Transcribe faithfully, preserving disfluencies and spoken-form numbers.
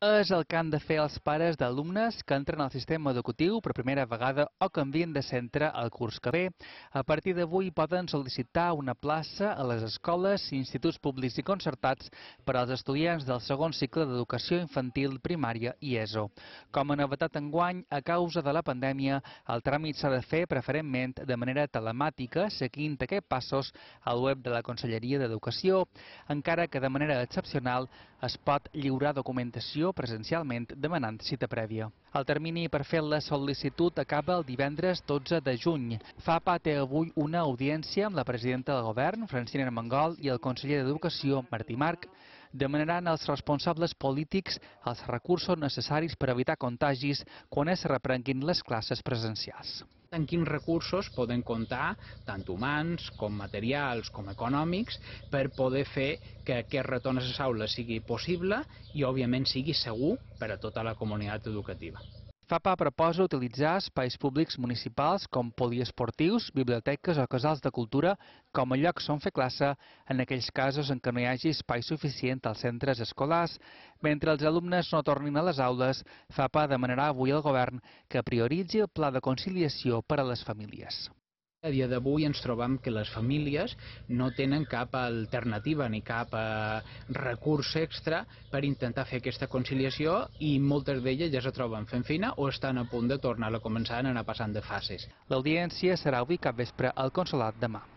És el que han de fer els pares d'alumnes que entren al sistema educatiu per primera vegada o canvien de centre el curs que ve. A partir d'avui poden sol·licitar una plaça a les escoles i instituts públics i concertats per als estudiants del segon cicle d'educació infantil, primària i E S O. Com a novetat enguany, a causa de la pandèmia, el tràmit s'ha de fer preferentment de manera telemàtica, seguint aquests passos al web de la Conselleria d'Educació, encara que de manera excepcional es pot lliurar documentació presencialment demanant cita prèvia. El termini per fer la sol·licitud acaba el divendres dotze de juny. FAPA té avui una audiència amb la presidenta del govern, Francina Armengol, i el conseller d'Educació, Martí March. Demanaran als responsables polítics els recursos necessaris per evitar contagis quan es reprenguin les classes presencials. En quins recursos poden comptar, tant humans com materials com econòmics, per poder fer que aquest retorn a les aules sigui possible i, òbviament, sigui segur per a tota la comunitat educativa. FAPA proposa utilitzar espais públics municipals com poliesportius, biblioteques o casals de cultura com a llocs on fer classe en aquells casos en què no hi hagi espai suficient als centres escolars. Mentre els alumnes no tornin a les aules, FAPA demanarà avui al govern que prioritzi el pla de conciliació per a les famílies. A dia d'avui ens trobem que les famílies no tenen cap alternativa ni cap eh, recurs extra per intentar fer aquesta conciliació i moltes d'elles ja se troben fent feina o estan a punt de tornar a començar a anar passant de fases. L'audiència serà avui capvespre al Consolat de Mar.